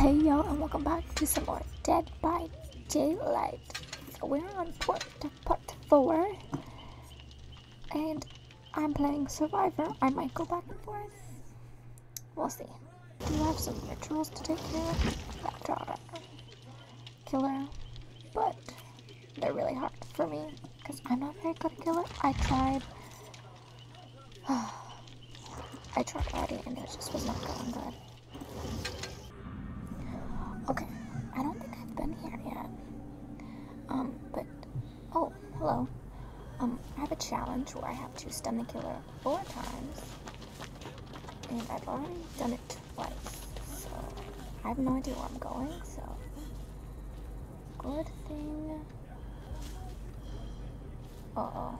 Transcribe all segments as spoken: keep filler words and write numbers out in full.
Hey yo, and welcome back to some more Dead by Daylight. So we're on port part four, and I'm playing Survivor. I might go back and forth. We'll see. Do have some rituals to take care of. After killer, but they're really hard for me because I'm not very good at killer. I tried. I tried already, and it just was not going good. Okay, I don't think I've been here yet. Um, but, oh, hello. Um, I have a challenge where I have to stun the killer four times. And I've already done it twice, so I have no idea where I'm going, so. Good thing. Uh-oh.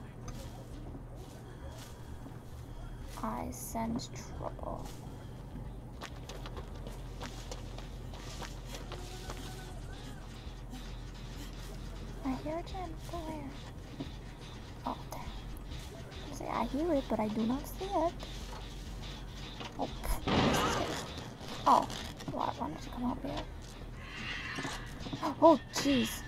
I sense trouble. I hear a gem, but where? Oh, there. I say I hear it, but I do not see it. Oh, oh, why, why did you come up here? Oh, jeez.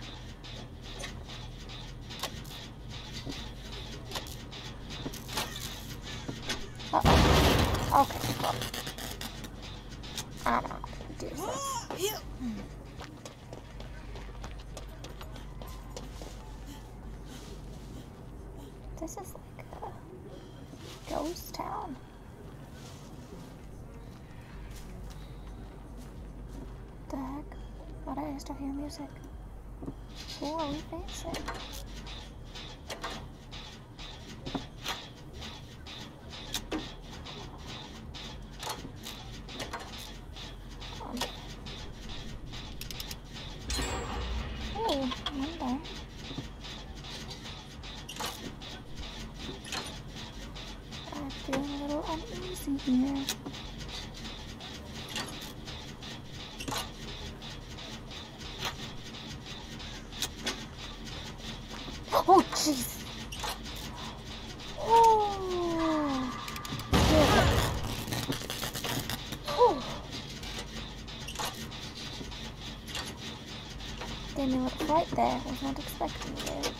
Uh-oh. Okay, well, I don't know how to do this. This is like a ghost town. The heck? Why did I still hear music? Who are we facing? Um. Oh, window. I'm feeling a little uneasy here. Oh, jeez. Oh. Oh. Gave me a little fright there. I was not expecting it.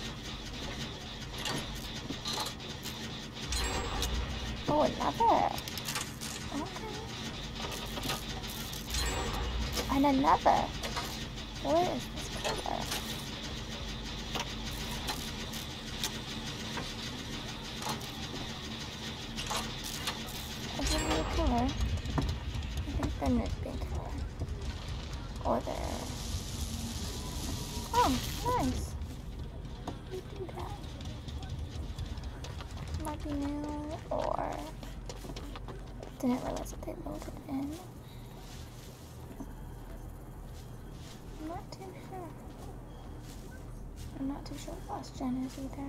Oh, another. Okay. And another. Where is this killer? Is there a killer? I think there might be a killer. Or there. Oh, nice. We do that. Might be new, or didn't realize that they loaded in. I'm not too sure. I'm not too sure what Lost Gen is either.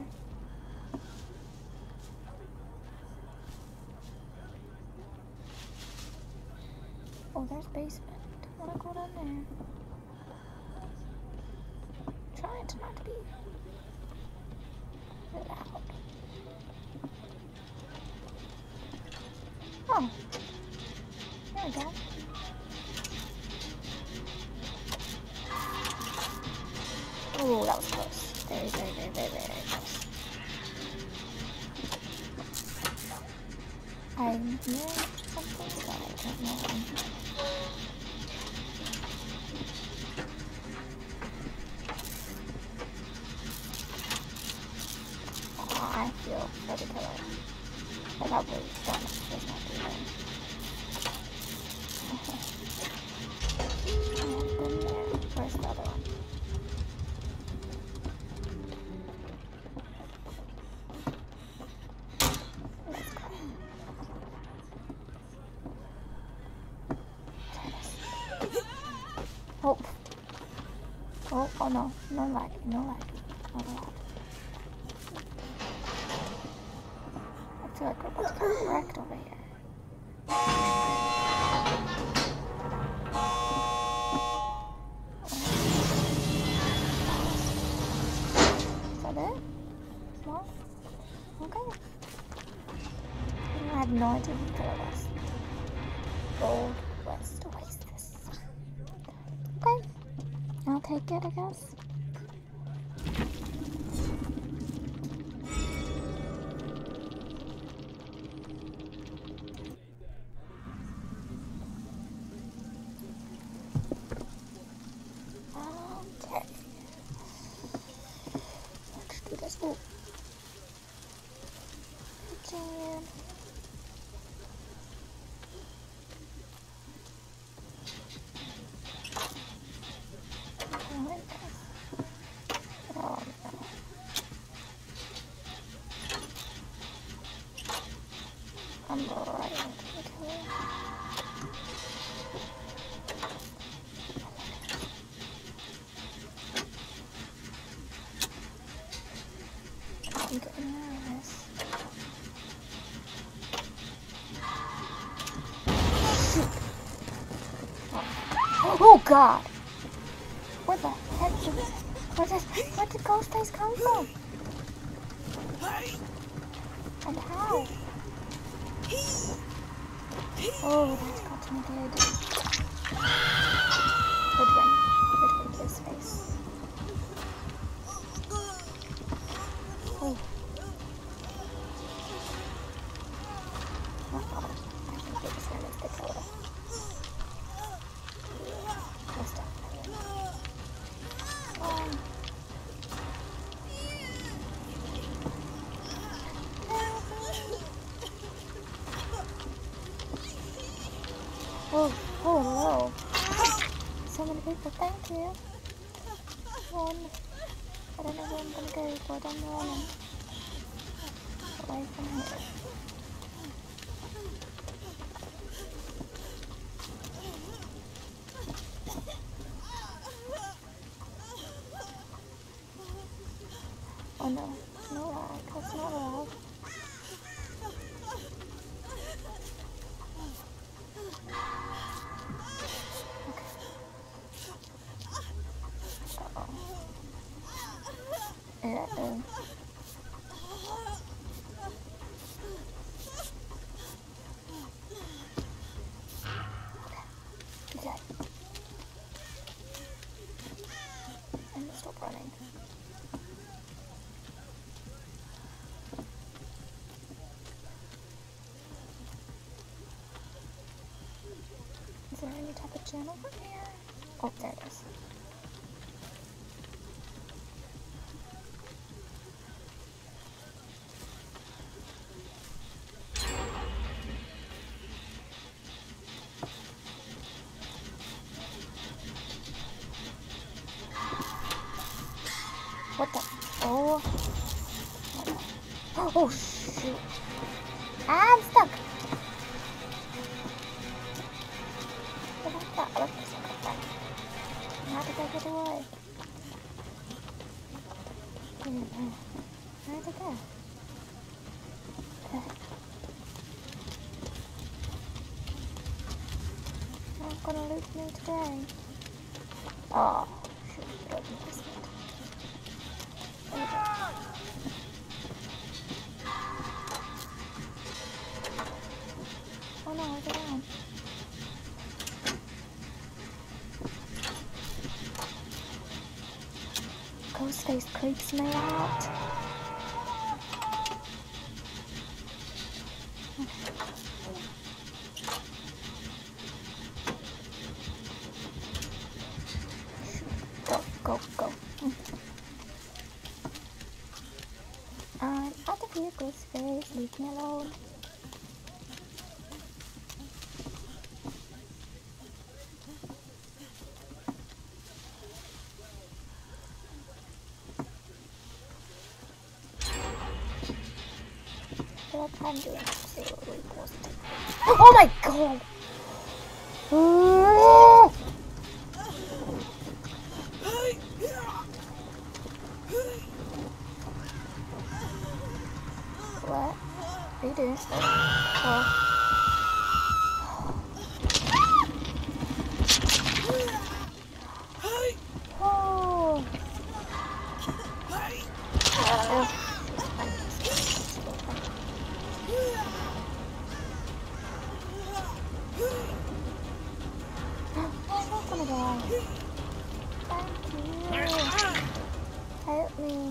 Oh, there's basement. Don't wanna go down there. I'm trying to not be loud. Oh, there we go. Oh, that was close. Very, very, very, very, very, very close. I'm hearing something, but I don't know. Oh, I feel for the killer. I probably don't know if there's not there. I have been there. Where's the other one? Let's go. Oh. Oh, oh no. No laggy, no laggy. Not allowed. I feel like we're about to get wrecked over here. Is that it? Well, okay. I have no idea who killed us. Gold West Oasis. take it, I guess. Okay. Let's do this. Oh. Jam. Oh, no. I'm right into the killer. I'm getting nervous. Shoot. Oh. Oh God! Where the heck did where did where did Ghostface come from? And how? Oh, that's got me good. Good win. Good win, Ghostface. Oh. Uh-oh. I think Big Sam is the killer. Most definitely. Um. Oh, oh, hello. So many people, thank you. One. I don't know where I'm gonna go, but I'm running. Away from here. Oh no, no lag, that's not allowed. Uh-oh. Uh-oh. Okay. I'm gonna stop running. Is there any type of gem over here? Oh, there it is. What the? Oh. Oh, shoot. I'm stuck. What about that? Look, there's like a thing. How did I get away? Where did it go? Not gonna loot me today. Oh, shoot. It opened this one. Oh no, I got down. Ghostface creeps me out. Go, go, go. I'm out of here, Ghostface. Leave me alone. Well, I'm doing absolutely positive. Oh my god! What? What are you doing? Oh. Oh. Oh. I'm not gonna die. Thank you. Help me.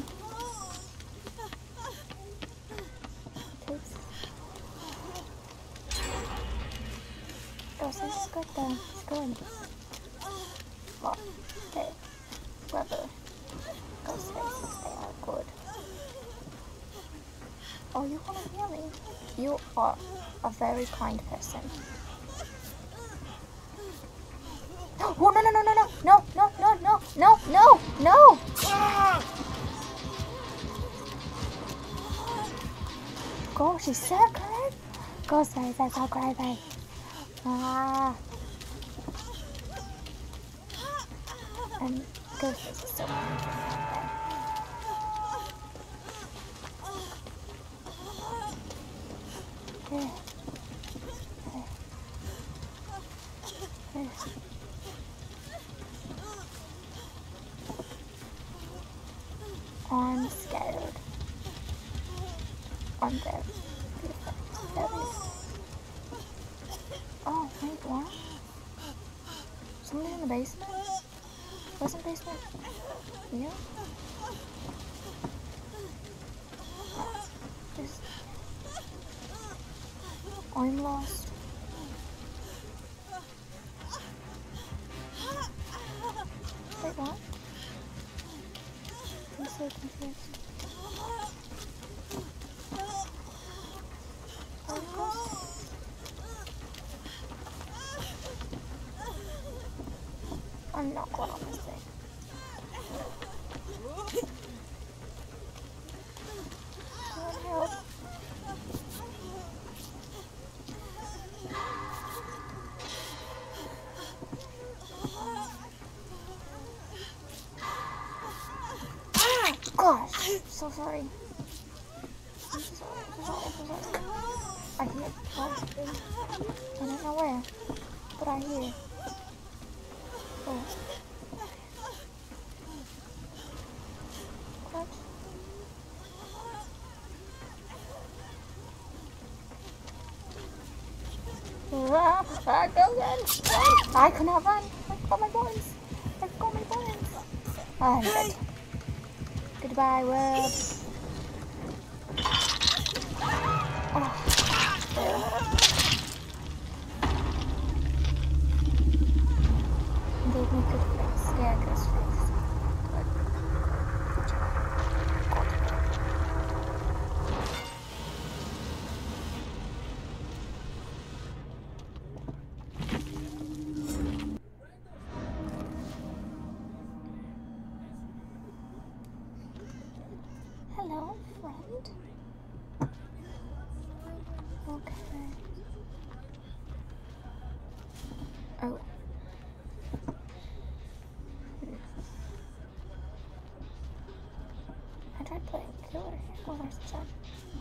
Please. Oh, so this is good though. It's good. Well, they, whoever goes first, they are good. Oh, you want to hear me? You are a very kind person. Oh, no, no, no, no, no, no, no, no, no, no, no, no! Gosh, she's so good. Gosh, that's so crazy. Ah. And gosh, this is so good. I'm scared. I'm very, very. Oh, wait, what? Somebody in the basement? Wasn't basement? Yeah? This. I'm lost. Wait, what? I'm so confused. I'm not going on this thing. Help. Gosh, so sorry. I'm so sorry, I'm so sorry, I'm so sorry. I hear something. I don't know where, but I hear. Oh. What? Ah, I don't run. I cannot run. I've got my bones. I've got my bones. I'm dead. Goodbye, world. Oh, gave me a good face. Yeah, good face. Good. Good job. Hello, friend. Okay. Oh. I tried playing killer. Oh, there's the sun.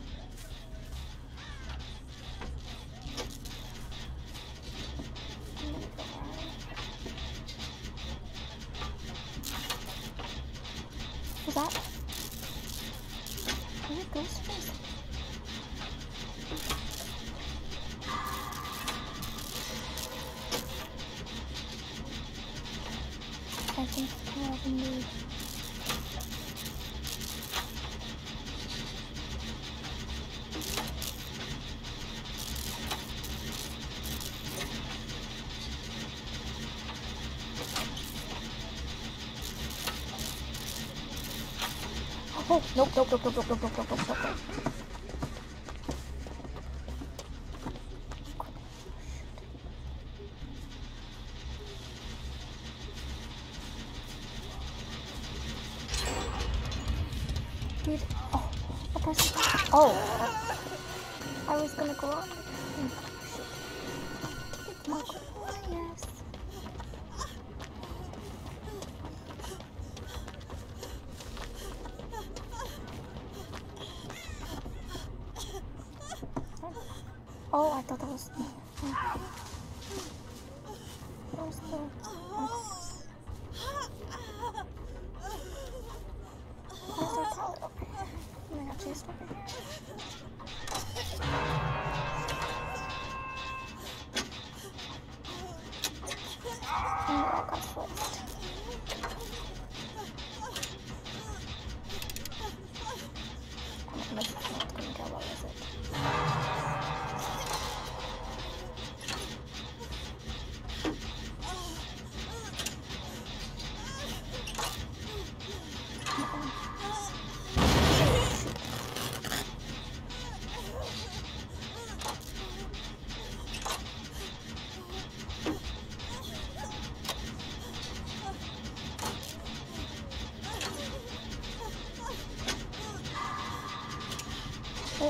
Was that? Was it Ghostface? I think I have a move. Oh, nope, nope, nope, nope, nope, nope, nope, nope, nope, nope. Dude, oh, a person. Oh, I was gonna go on. Oh, shit. It's my goal, yes. Oh, I thought that was. Oh. Where's the. Oh. Where's our pallet over here? Oh, I got chased over here. And we all got sliced.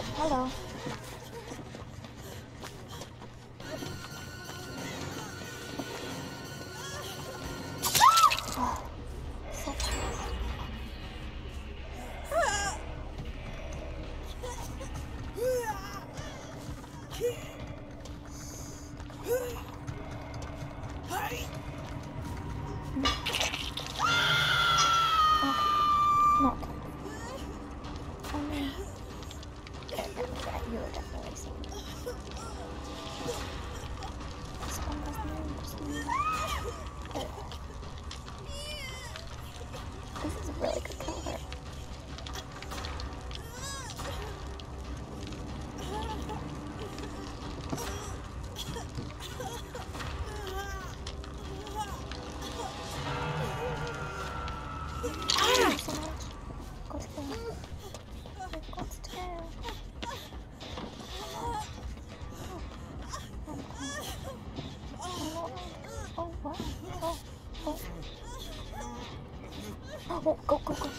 Oh, hello. Oh, so fast. Not good. Oh no. Yeah, yeah, yeah, you were definitely seeing this. This one doesn't even just move. Ugh. This is a really good color. Thank you so much. Let's go. Let's go. Oh, wow. Oh, oh. Oh, go, go, go. Oh,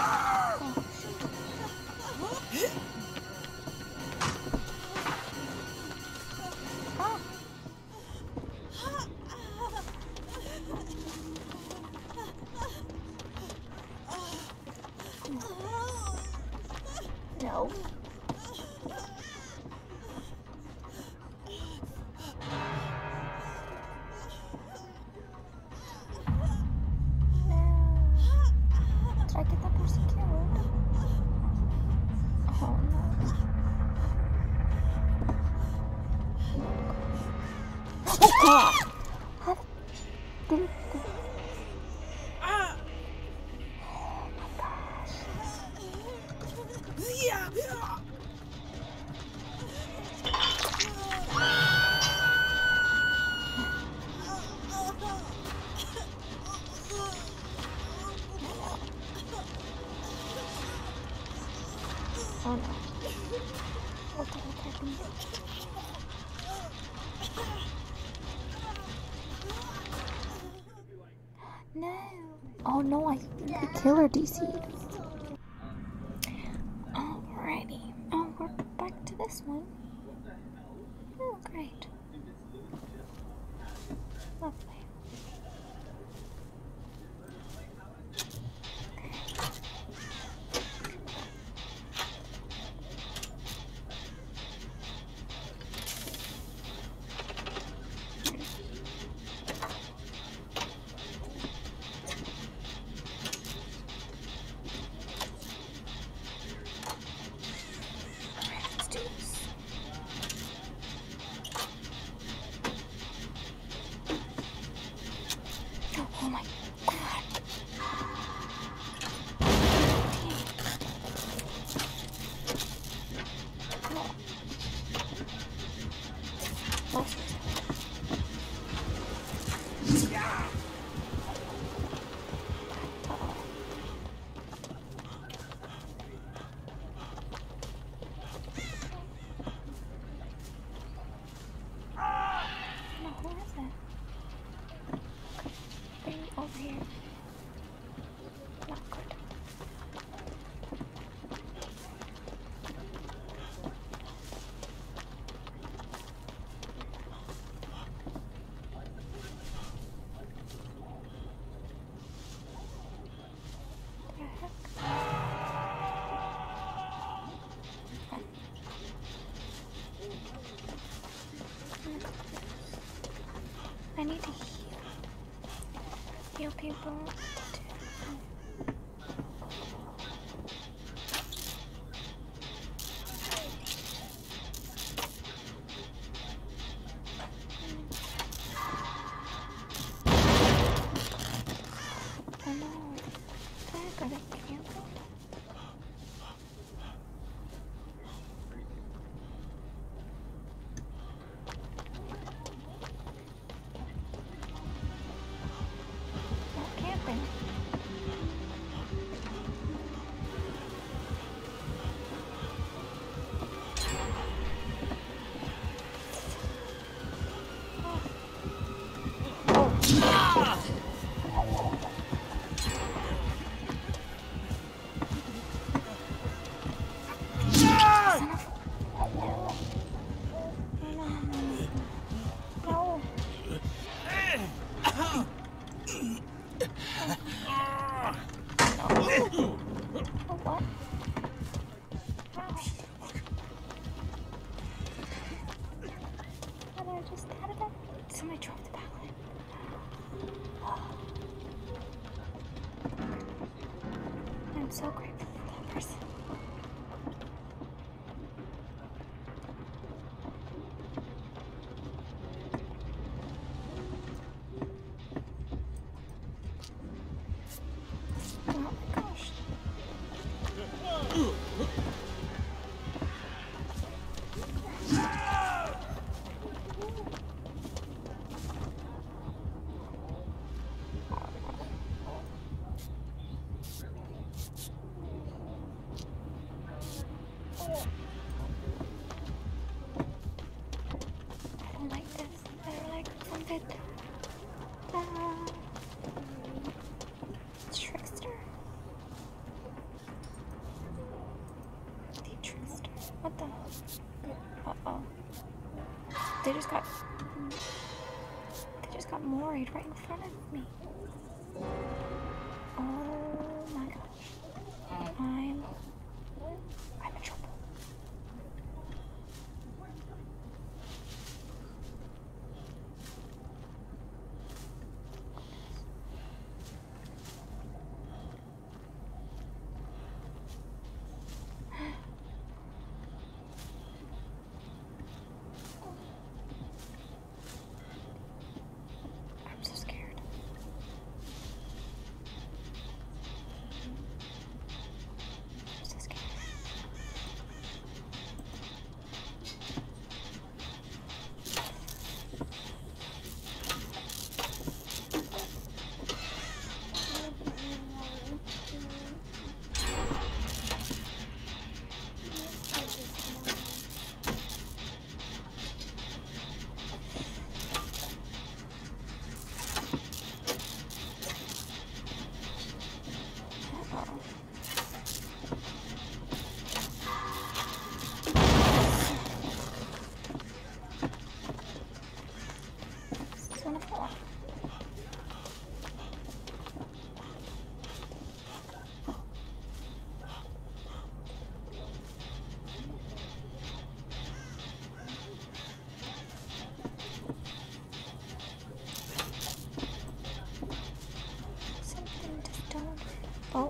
shoot. Ah. No. Did I get that person killed? Oh no. Oh god! How did it go? Oh my gosh. Oh no. What the heck happened? No. Oh no, I think the killer D C'd. Alrighty. Oh, we're back to this one. Oh, great. Lovely. Let's do this. Oh my god. No. Lost myself. Uh-oh. No, who is it? Bring it over here. Not good. What the heck? I need to heal. Heal people. Oh no. What the heck? Are they cancelled? Not camping. Son of Oh, what? Ow. How did I just out of that? Somebody dropped the pallet. I'm so grateful for that person. Oh my gosh. I don't like this. I don't like something. Ah. Trickster. The trickster. What the? Uh oh. They just got. They just got Mori'd right in front of me. Oh my gosh. I'm. I'm in trouble. I'm so scared. I'm so scared. Uh-oh. This is gonna fall off. Something just don't. Oh.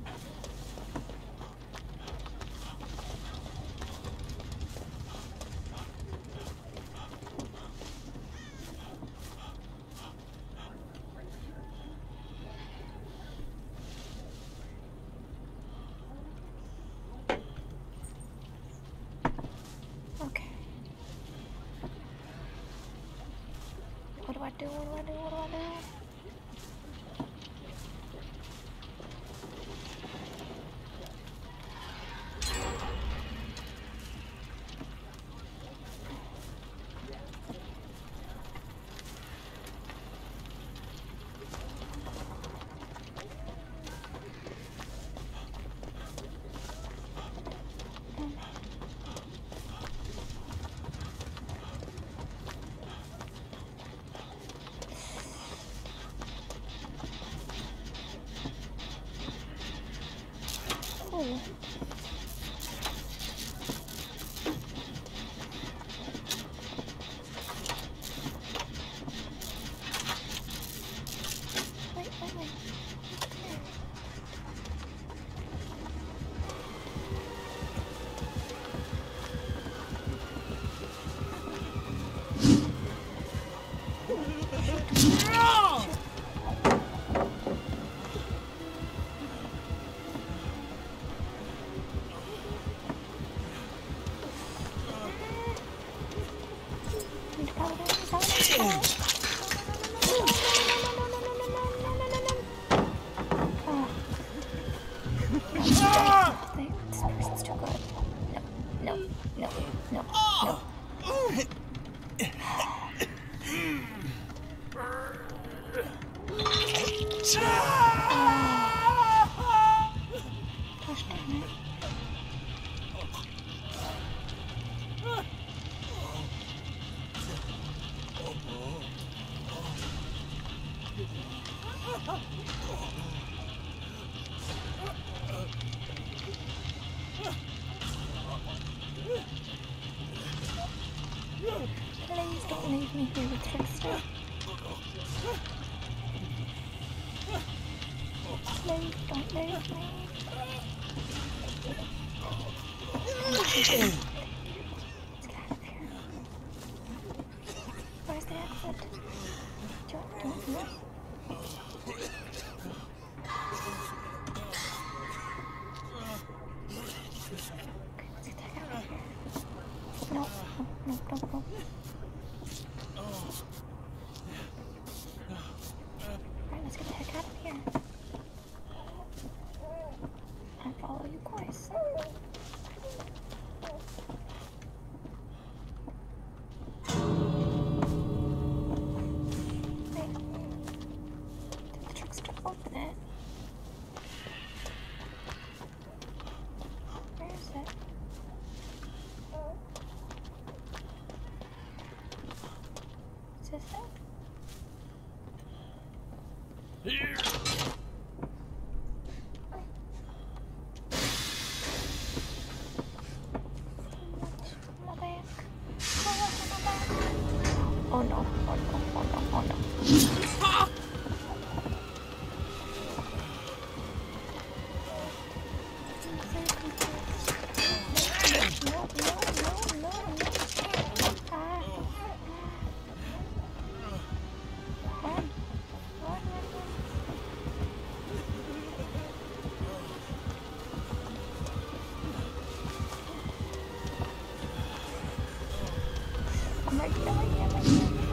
Okay. What do I do? What do I do? What do I do? Oh. Wait, wait, wait. Need to power down, power down, power down. This person's too good. No, no, no, no, no. Gosh dang it. Please don't leave me here with Trickster. Please don't leave me. Let's get out of here. Where's the exit? Don't, don't move. Okay, let's get the heck out of here. No, no, no, no, no. Alright, let's get the heck out of here. And follow you guys. Wait. Did the trickster open it? Where is it? Is this it? Here. My back. Oh, my back. Oh no, oh no, oh no, oh no. No, no, no, no, no. Ah. Run. Run, run, run. I'm right here, I'm right here, I'm right here, I'm right here.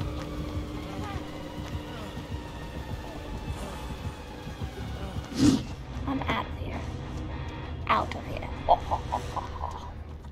I'm out of here. Out of here. Oh, oh, oh, oh, oh.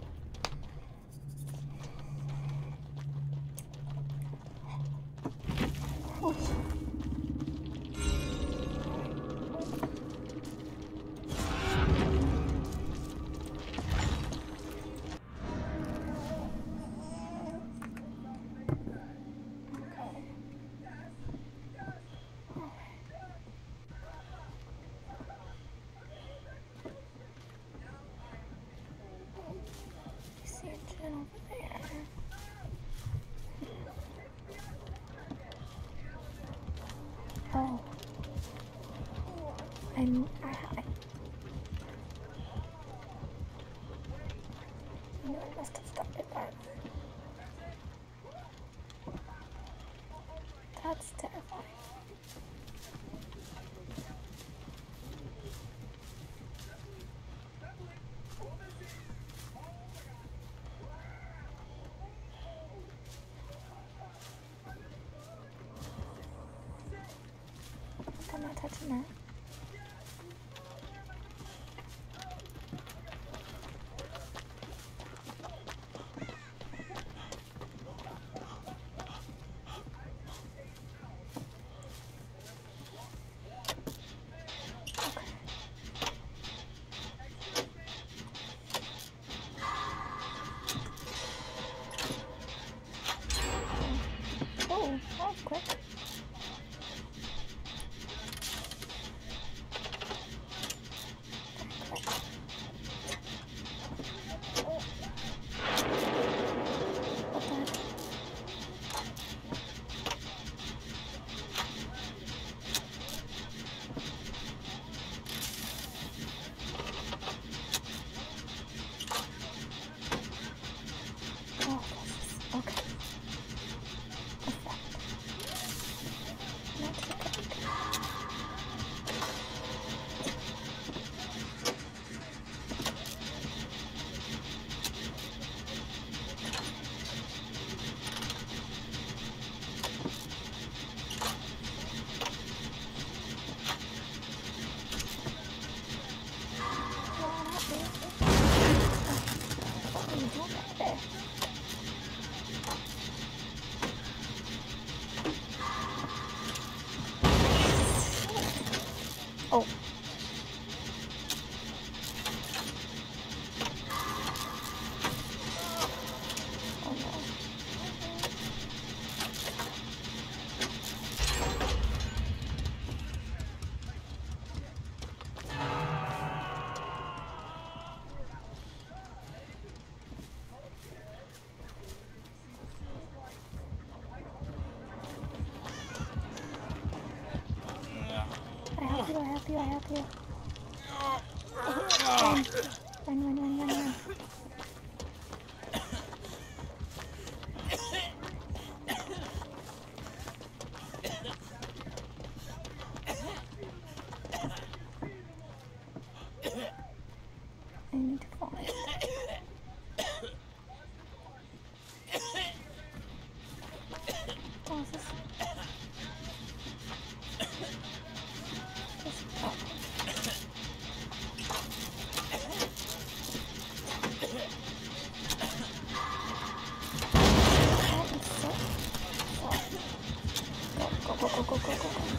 I see a gen over there. Oh. I'm, I, I, I know I must have started that. That's terrifying. I'm not touching that. Oh, that was quick. What the heck? Oh, this is okay. Effect. Not too good. What are you doing back there? Oh. Oh no. you, I have you, I have you. Run, run, run, run, run, run. I need to find. Oh, is this? This, oh. That is so, so. Go, go, go, go, go, go, go, go.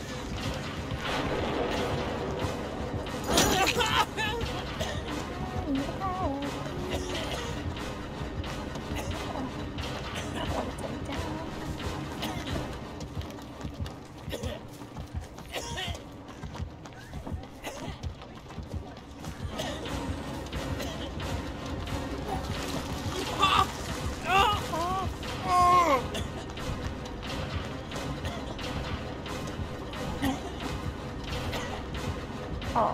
Oh.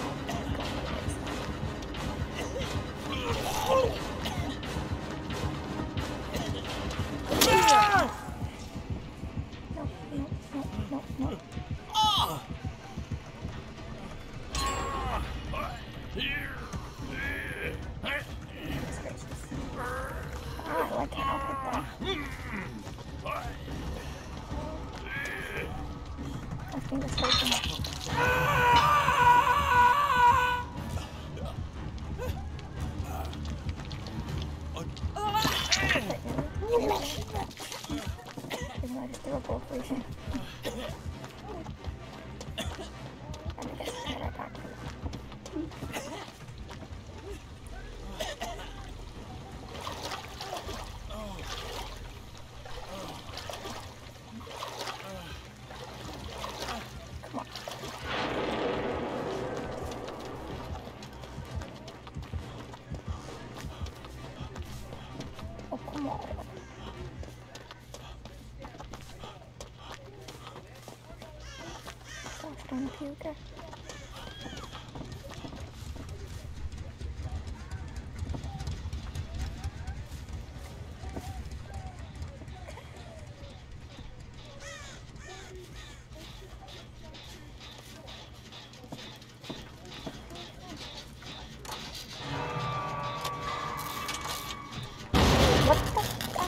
No, no, no, no, no. Ah, I like how I hit that. I think it's hurting. Even though I just threw a bowl for you. I'm gonna get that right back. Come on. Oh, come on. Gosh darn puker. What the fuck?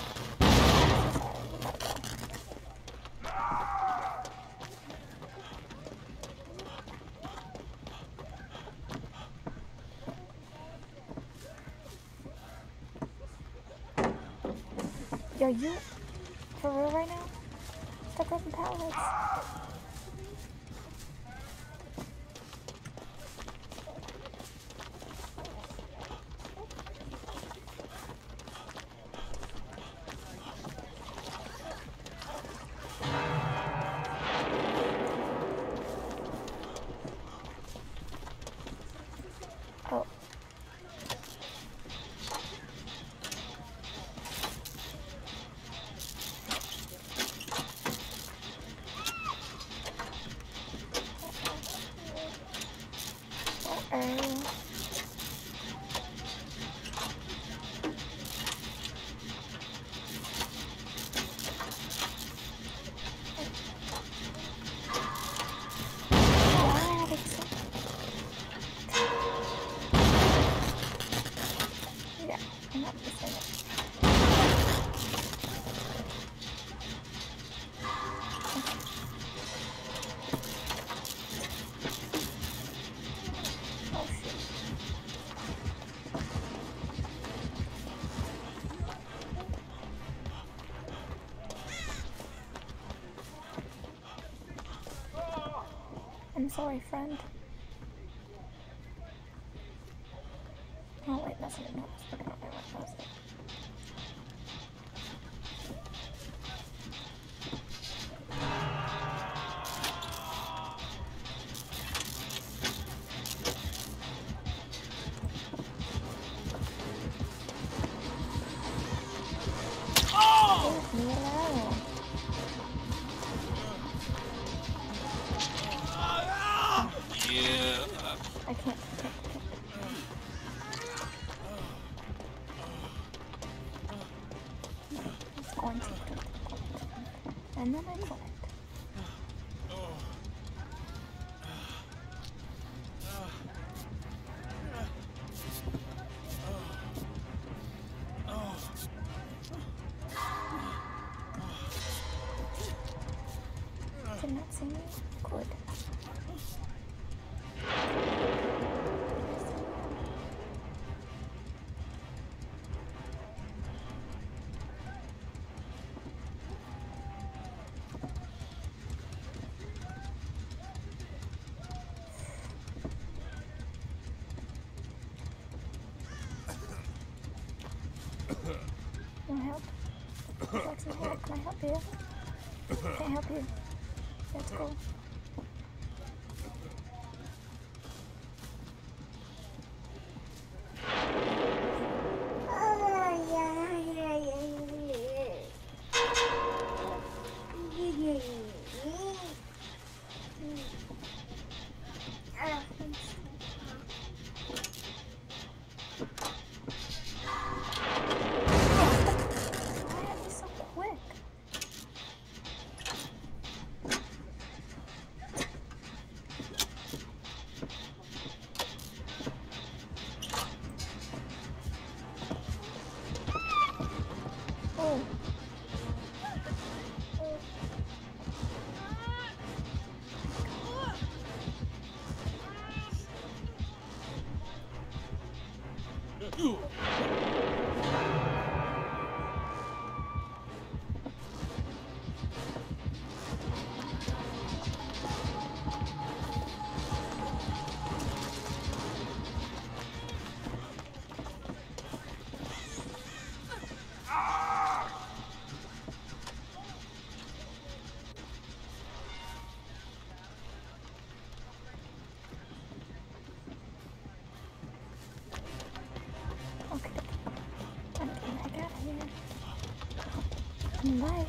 Yo, you for real right now? Stop grabbing pallets. Oh. Uh-oh. God, it's so... Yeah, I'm not missing it. Oh shit. I'm sorry, friend. Oh wait, that's not enough. I forgot my what was it. Leave me alone. I can't, I can't, I can't. It's going to, it's going to. And then I pull it. Did not see me? Good. You want help? Would you like some help? Can I help you? Can't help you. Let's go. Bye.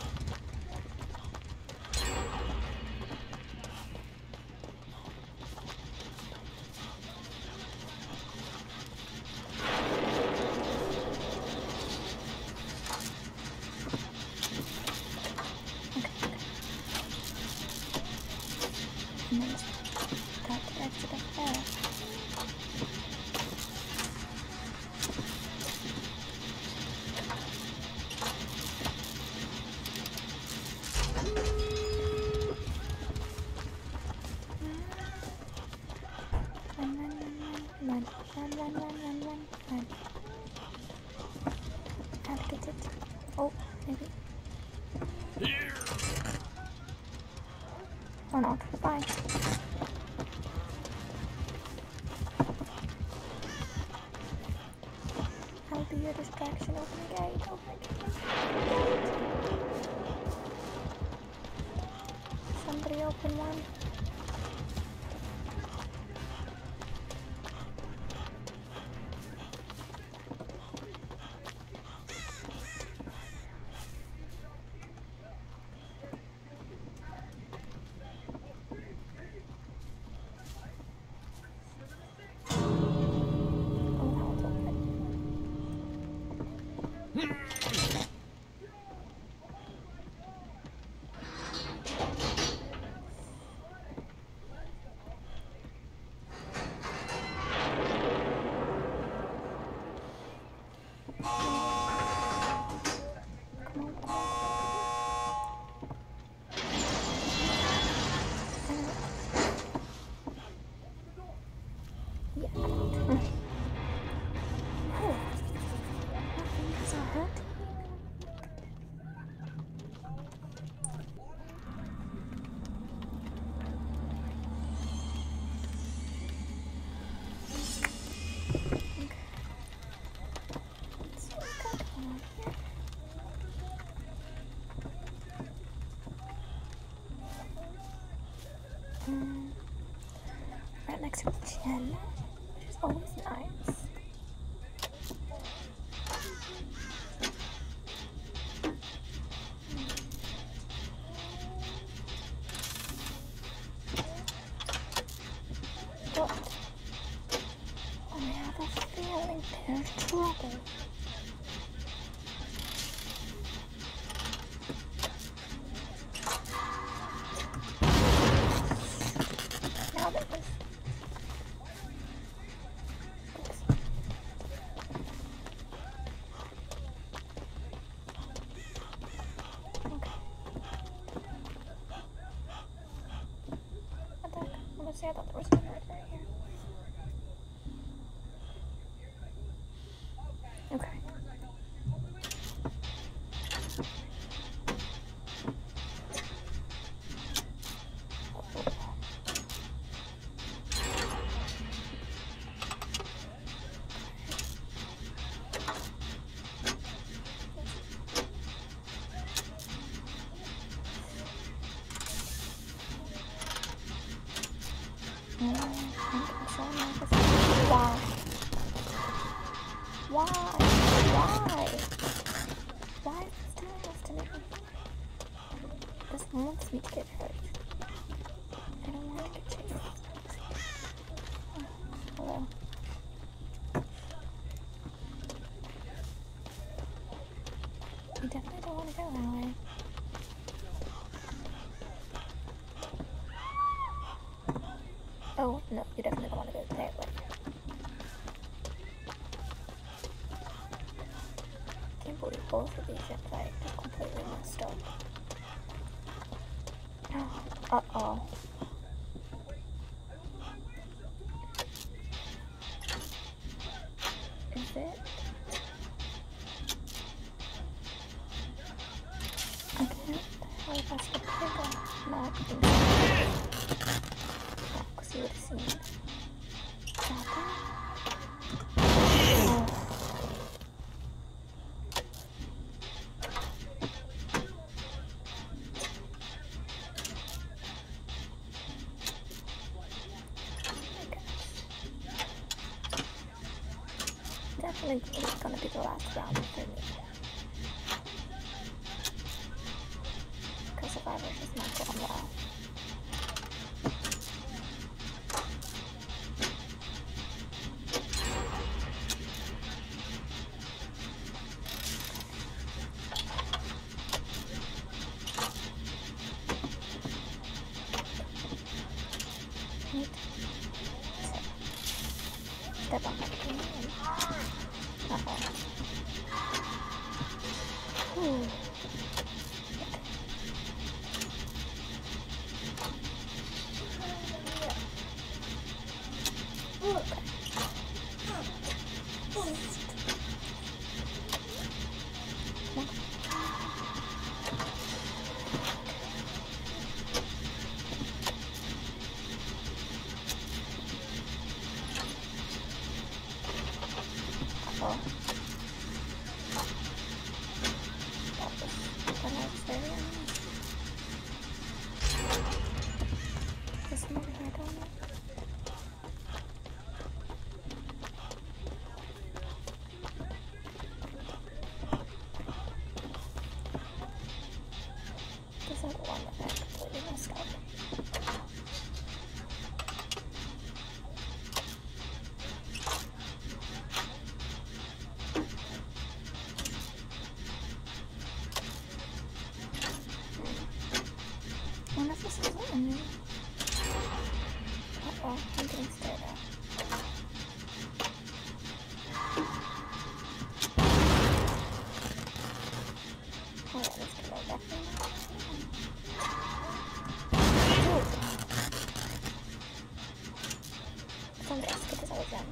And then just got to exit up there. Run, run, run, run, run, run, run. How to get it? Oh, maybe. Here. Or not. Bye. I'll be your distraction. Open the gate. Open the gate. Somebody open one. Mm. Right next to the chin, which is always nice. What? there. Now there is. I thought there was one right here. Okay. Why? Why? Why? Why is this doing this to me? This wants me to get hurt. I don't want to get chased. Oh, hello. You definitely don't want to go that way. Oh, no, you definitely don't want to go that way. I can't believe both of these are like completely messed up. Uh-oh. Is it? I can't tell if that's the pick up. No, I think so. Because you would have seen it. Is that there? Oh. Definitely it's gonna be the last round for me. Because Survivor's just not going well. Wait. Step on my thing. Uh-oh. Ooh. Okay. Uh-oh. This one over here, don't it? This is the one that I completely messed up. I wonder if this is a new. Uh-oh, I'm getting stared at. Oh yeah, let's get right back in. Ooh. Somebody else get this out of them.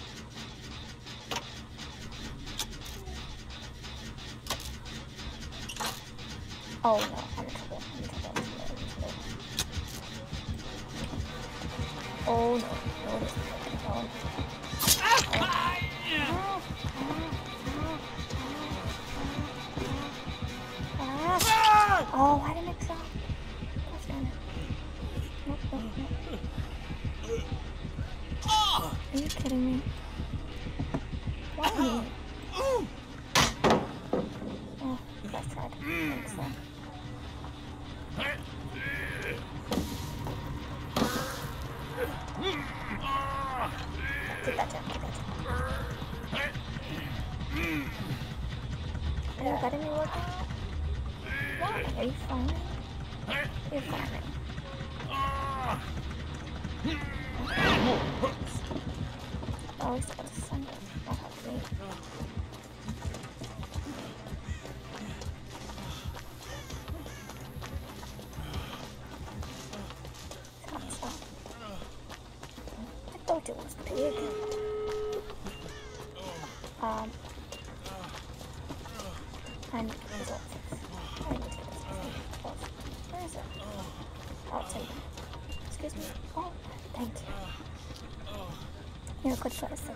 Oh no, I'm in trouble. I'm in trouble. I'm in trouble. I'm in trouble. Oh no. No, it isn't. Oh no. Oh, why didn't it drop? Gosh darn it. Nope, nope, nope. Are you kidding me? Why me? Oh, that's tried. I think so. Take that down, take that down. Are you fine? You're fine. Oh, he's got a son. Not help me. Stop, stop. I thought it was big. Um, I need results. I need to get this thing. Where is it? Oh, it's in there. Excuse me. Oh, thank you. You're a good person.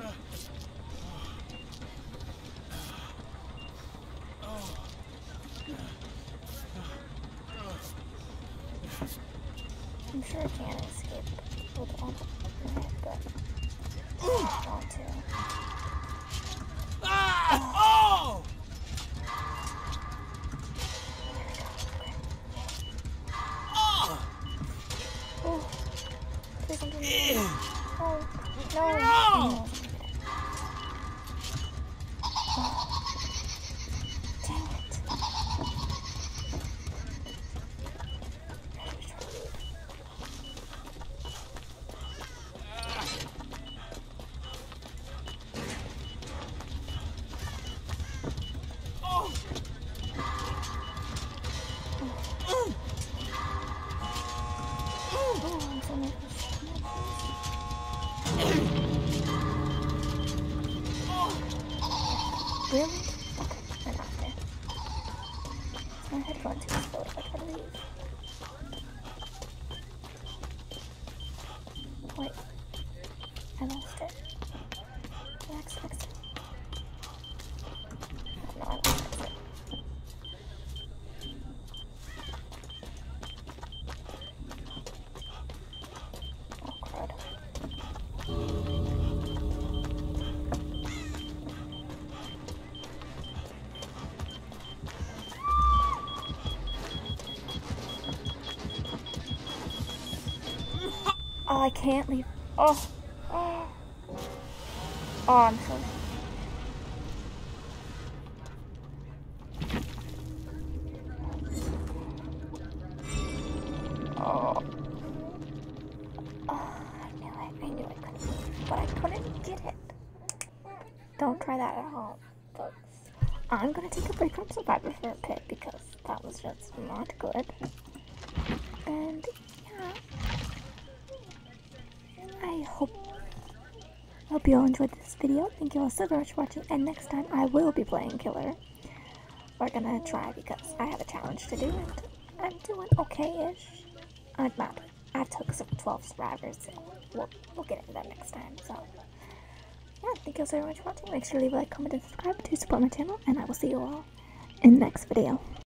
I'm sure I can escape with it on my head, but I don't want to. Ah! Oh! Oh! Oh! Please don't do me. Oh, no! No! Dang it. Really? Okay, I'm out there. My headphones explode if I try to leave. Wait. I lost it. Relax, relax. Oh, no, I lost it. Oh, crud. Oh, I can't leave. Oh. Oh. Oh, I'm so... Oh. Oh, I knew it. I knew I couldn't leave, but I couldn't get it. Don't try that at home, folks. I'm gonna take a break from Survivor for a bit because that was just not good. And, yeah. I hope hope you all enjoyed this video. Thank you all so very much for watching, and next time I will be playing Killer. We're gonna try because I have a challenge to do and I'm doing okay-ish. I'm not. I've took some twelve survivors, so we'll, we'll get into that next time. So yeah, thank you all so very much for watching. Make sure to leave a like, comment, and subscribe to support my channel, and I will see you all in the next video.